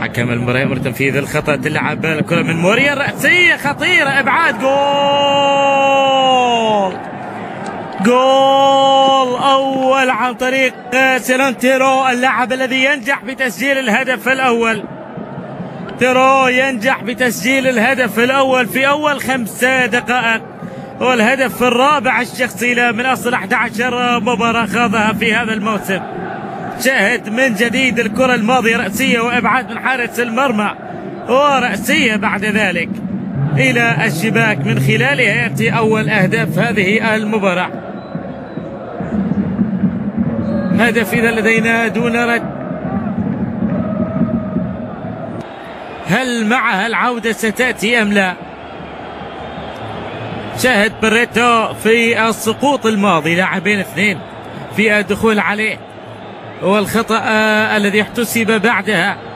حكم المباراة يأمر تنفيذ الخطأ. تلعب الكرة من موريا، الرأسية خطيرة، إبعاد، جول أول عن طريق سيلون تيرو، اللاعب الذي ينجح بتسجيل الهدف الأول. تيرو ينجح بتسجيل الهدف الأول في أول 5 دقائق، والهدف الرابع الشخصي له من أصل 11 مباراة خاضها في هذا الموسم. شاهد من جديد الكرة الماضية، رأسية وإبعاد من حارس المرمى، ورأسية بعد ذلك إلى الشباك، من خلالها يأتي أول أهداف هذه المباراة. هدف إذا لدينا دون رد. هل معها العودة ستأتي أم لا؟ شاهد بريتو في السقوط الماضي، لاعبين 2 في الدخول عليه، والخطأ الذي احتسب بعدها